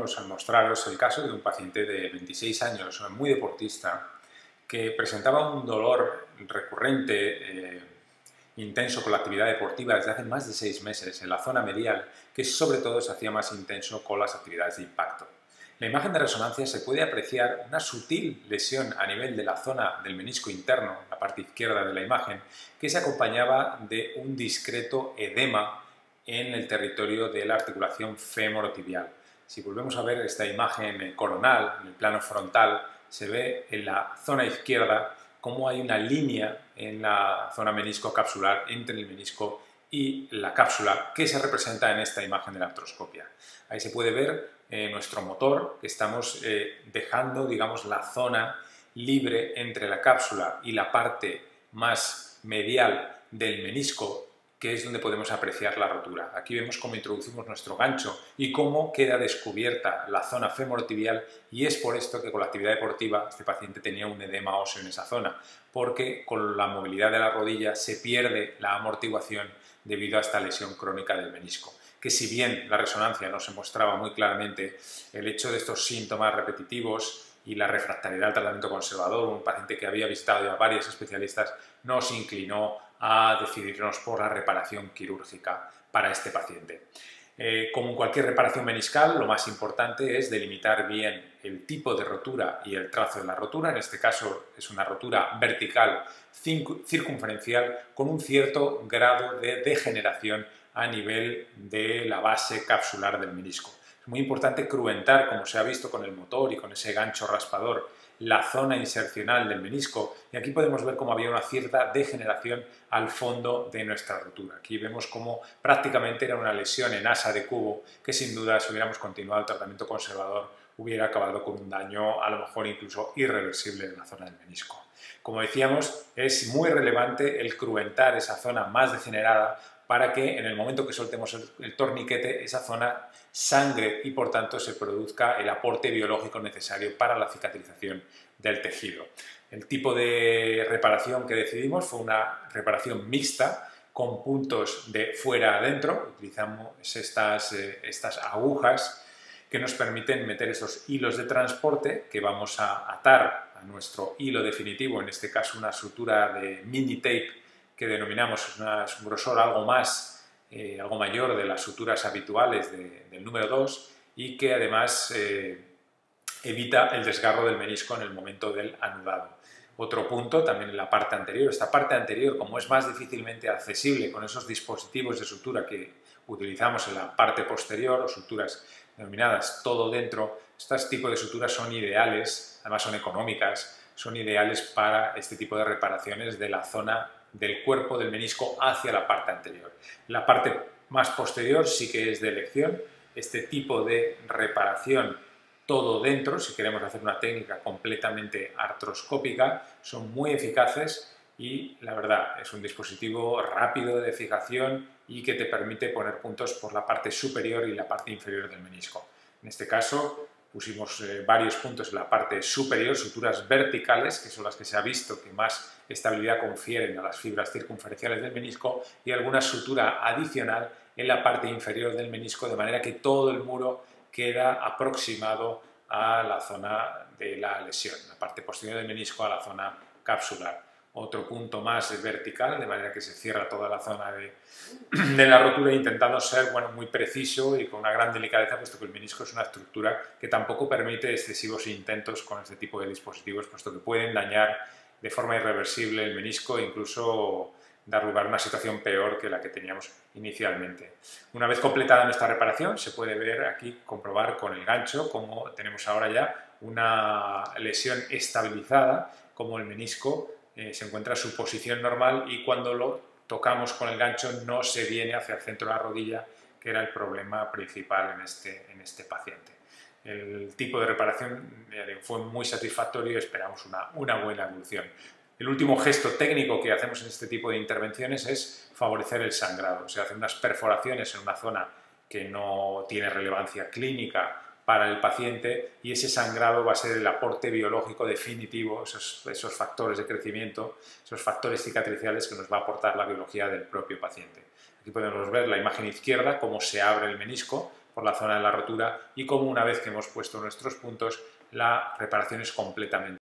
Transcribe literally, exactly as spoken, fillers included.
queremos mostraros el caso de un paciente de veintiséis años, muy deportista, que presentaba un dolor recurrente, eh, intenso con la actividad deportiva desde hace más de seis meses en la zona medial, que sobre todo se hacía más intenso con las actividades de impacto. En la imagen de resonancia se puede apreciar una sutil lesión a nivel de la zona del menisco interno, la parte izquierda de la imagen, que se acompañaba de un discreto edema en el territorio de la articulación femorotibial. Si volvemos a ver esta imagen coronal, en el plano frontal, se ve en la zona izquierda cómo hay una línea en la zona menisco-capsular entre el menisco y la cápsula que se representa en esta imagen de la artroscopia. Ahí se puede ver eh, nuestro motor, que estamos eh, dejando, digamos, la zona libre entre la cápsula y la parte más medial del menisco, que es donde podemos apreciar la rotura. Aquí vemos cómo introducimos nuestro gancho y cómo queda descubierta la zona femorotibial, y es por esto que con la actividad deportiva este paciente tenía un edema óseo en esa zona, porque con la movilidad de la rodilla se pierde la amortiguación debido a esta lesión crónica del menisco. Que si bien la resonancia no se mostraba muy claramente, el hecho de estos síntomas repetitivos y la refractariedad al tratamiento conservador, un paciente que había visitado ya varios especialistas, nos inclinó a decidirnos por la reparación quirúrgica para este paciente. Eh, como en cualquier reparación meniscal, lo más importante es delimitar bien el tipo de rotura y el trazo de la rotura. En este caso es una rotura vertical circunferencial con un cierto grado de degeneración a nivel de la base capsular del menisco. Es muy importante cruentar, como se ha visto con el motor y con ese gancho raspador, la zona insercional del menisco, y aquí podemos ver cómo había una cierta degeneración al fondo de nuestra rotura. Aquí vemos cómo prácticamente era una lesión en asa de cubo que sin duda, si hubiéramos continuado el tratamiento conservador, hubiera acabado con un daño a lo mejor incluso irreversible en la zona del menisco. Como decíamos, es muy relevante el cruentar esa zona más degenerada para que en el momento que soltemos el, el torniquete, esa zona sangre y por tanto se produzca el aporte biológico necesario para la cicatrización del tejido. El tipo de reparación que decidimos fue una reparación mixta con puntos de fuera a adentro. Utilizamos estas, eh, estas agujas que nos permiten meter esos hilos de transporte que vamos a atar a nuestro hilo definitivo, en este caso una sutura de mini tape que denominamos, es, una, es un grosor algo más, eh, algo mayor de las suturas habituales de, del número dos, y que además eh, evita el desgarro del menisco en el momento del anudado. Otro punto también en la parte anterior, esta parte anterior, como es más difícilmente accesible con esos dispositivos de sutura que utilizamos en la parte posterior, o suturas denominadas todo dentro, estos tipos de suturas son ideales, además son económicas, son ideales para este tipo de reparaciones de la zona del cuerpo del menisco hacia la parte anterior. La parte más posterior sí que es de elección. Este tipo de reparación todo dentro, si queremos hacer una técnica completamente artroscópica, son muy eficaces y la verdad es un dispositivo rápido de fijación y que te permite poner puntos por la parte superior y la parte inferior del menisco. En este caso pusimos eh, varios puntos en la parte superior, suturas verticales, que son las que se ha visto que más estabilidad confieren a las fibras circunferenciales del menisco, y alguna sutura adicional en la parte inferior del menisco, de manera que todo el muro queda aproximado a la zona de la lesión, la parte posterior del menisco a la zona capsular. Otro punto más es vertical, de manera que se cierra toda la zona de, de la rotura, intentando ser bueno, muy preciso y con una gran delicadeza, puesto que el menisco es una estructura que tampoco permite excesivos intentos con este tipo de dispositivos, puesto que pueden dañar de forma irreversible el menisco e incluso dar lugar a una situación peor que la que teníamos inicialmente. Una vez completada nuestra reparación, se puede ver aquí, comprobar con el gancho, cómo tenemos ahora ya una lesión estabilizada, como el menisco Eh, se encuentra en su posición normal y cuando lo tocamos con el gancho no se viene hacia el centro de la rodilla, que era el problema principal en este, en este paciente. El tipo de reparación eh, fue muy satisfactorio y esperamos una, una buena evolución. El último gesto técnico que hacemos en este tipo de intervenciones es favorecer el sangrado. Se hacen unas perforaciones en una zona que no tiene relevancia clínica para el paciente, y ese sangrado va a ser el aporte biológico definitivo, esos, esos factores de crecimiento, esos factores cicatriciales que nos va a aportar la biología del propio paciente. Aquí podemos ver la imagen izquierda, cómo se abre el menisco por la zona de la rotura y cómo una vez que hemos puesto nuestros puntos, la reparación es completamente